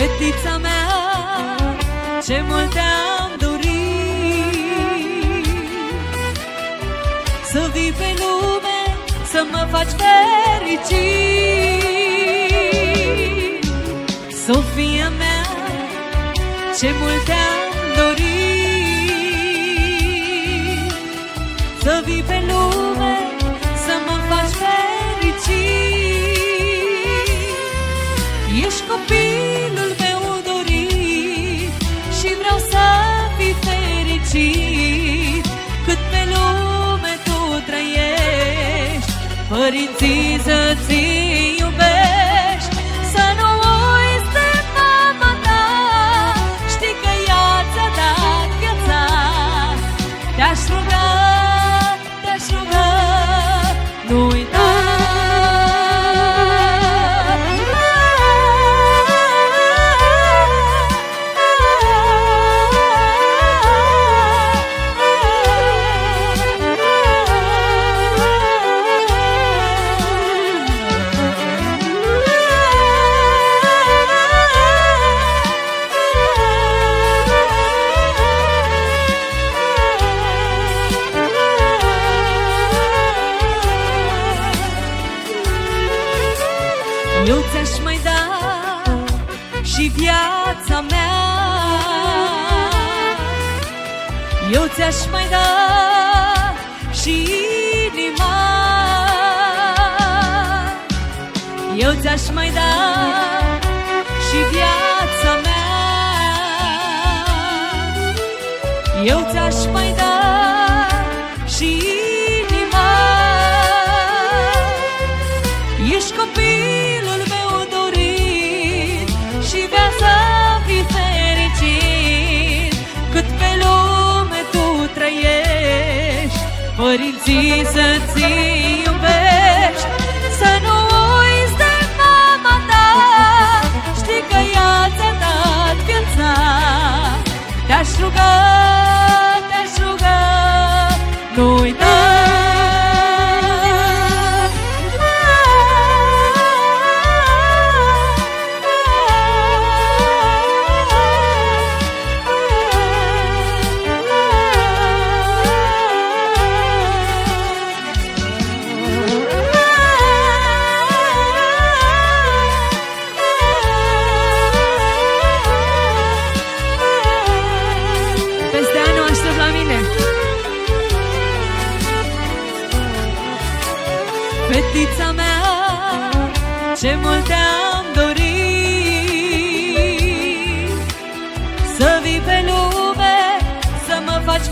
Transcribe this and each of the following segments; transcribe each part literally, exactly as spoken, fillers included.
Fetița mea, ce mult te-am dorit, să vii pe lume, să mă faci fericit. Sofia mea, ce mult te-am dorit, să vii pe lume, să mă faci fericit. Ești copilul meu dorit și vreau să fii fericit. Cât pe lume tu trăiești, părinții să-ți iubești, să nu uiți de mama ta. Știi că ea ți-a dat viața. Te-aș ruga, te-aș ruga, nu uita. Eu ți-aș mai da și viața mea, eu ți-aș mai da și inima, eu ți-aș mai da și viața mea, eu ți-aș mai da și inima. Ești copilul meu dorit și vreau să fii fericit. Cât pe lume tu trăiești, părinții să-ți iubești, să nu uiți de mama ta. Știi că ea ți-a dat viața. Te-aș ruga, te-aș ruga, nu uita. Fetița mea, ce mult te-am dorit, să vii pe lume, să mă faci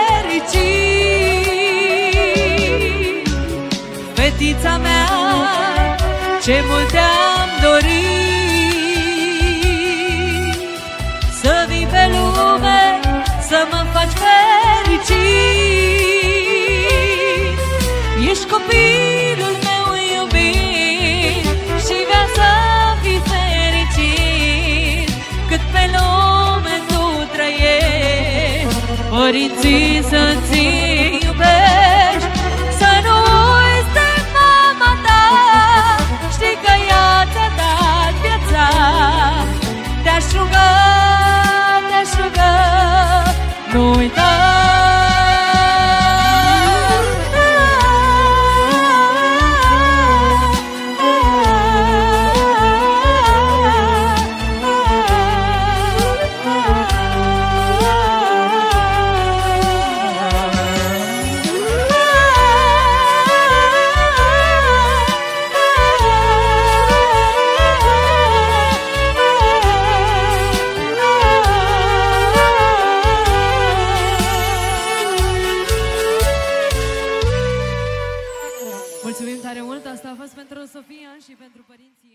fericit. Fetița mea, ce mult te-am dorit, să vii pe lume, să mă faci fericit. Ești copilul meu iubit și vreau să fii fericit. Cât pe lume tu trăiești, părinții să-ți iubești, să nu uiți de mama ta. Știi că ea ți-a dat viața. Te-aș ruga, te-aș ruga, nu uita. Mulțumim tare mult, asta a fost pentru Sofia și pentru părinții.